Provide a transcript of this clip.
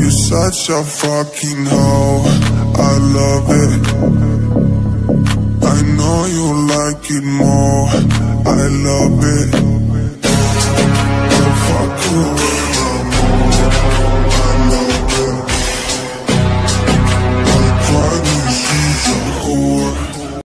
you're such a fucking hoe. I love it. I know you like it more. I love it.